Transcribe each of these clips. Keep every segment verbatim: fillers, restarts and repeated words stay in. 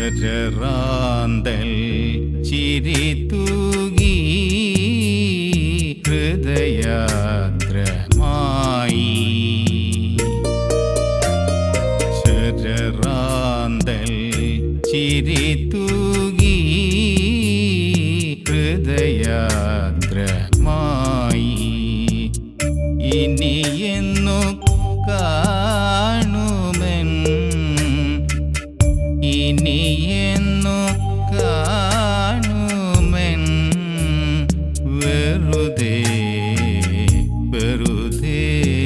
ശരറാന്തൽ ചിരിതൂകി ഹൃദയാദ്രമായി ശരറാന്തൽ ചിരിതൂകി ഹൃദയാദ്രമായി ഇനിയെന്നു കാണുമെൻ ഇനിയെന്നു കാണുമെൻ വെറുതെ വെറുതെ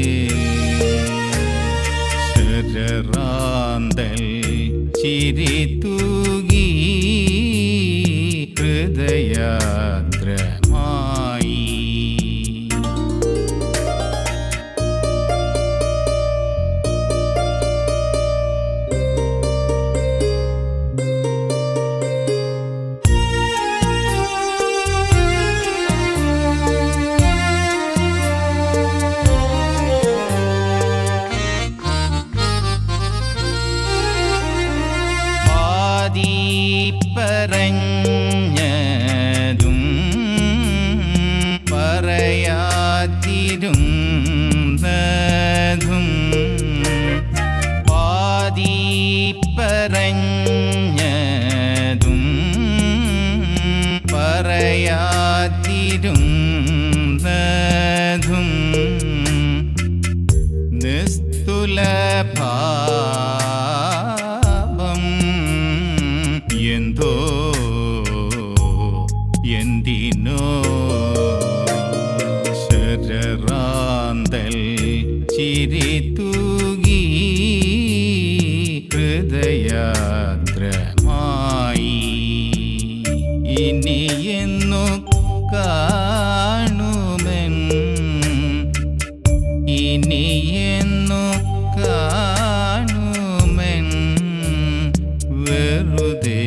ശരറാന്തൽ ചിരിതൂകി ഹൃദയാദ്രമായി പറഞ്ഞതും പറയാതിരുന്നതും പാതി പറഞ്ഞതും പറയാതിരുന്നതും നിസ്തുലഭാ എന്തോ എന്തിനോ ശരറാന്തൽ ചിരിതൂകി ഹൃദയാദ്രമായി ഇനിയെന്നു കാണുമെൻ ഇനിയെന്നു കാണുമെൻ വെറുതെ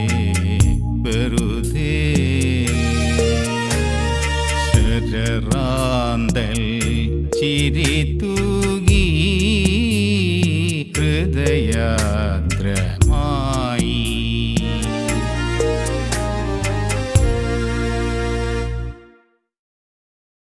വെറുതെ ശരറാന്തൽ ചിരിതൂകി ഹൃദയാദ്ര